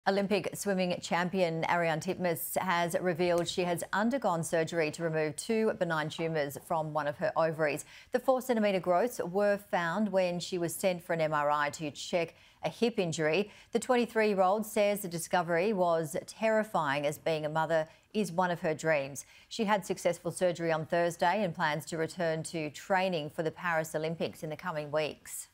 Olympic swimming champion Ariarne Titmus has revealed she has undergone surgery to remove two benign tumours from one of her ovaries. The 4-centimetre growths were found when she was sent for an MRI to check a hip injury. The 23-year-old says the discovery was terrifying, as being a mother is one of her dreams. She had successful surgery on Thursday and plans to return to training for the Paris Olympics in the coming weeks.